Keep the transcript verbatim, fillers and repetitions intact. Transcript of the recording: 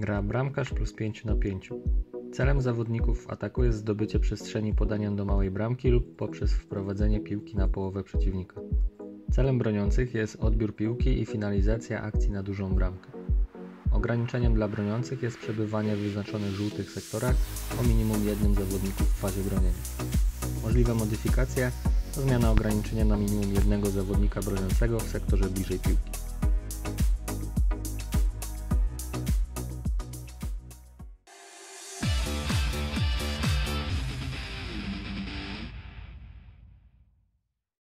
Gra bramkarz plus pięć na pięć. Celem zawodników w ataku jest zdobycie przestrzeni podaniem do małej bramki lub poprzez wprowadzenie piłki na połowę przeciwnika. Celem broniących jest odbiór piłki i finalizacja akcji na dużą bramkę. Ograniczeniem dla broniących jest przebywanie w wyznaczonych żółtych sektorach o minimum jednym zawodniku w fazie bronienia. Możliwe modyfikacje to zmiana ograniczenia na minimum jednego zawodnika broniącego w sektorze bliżej piłki.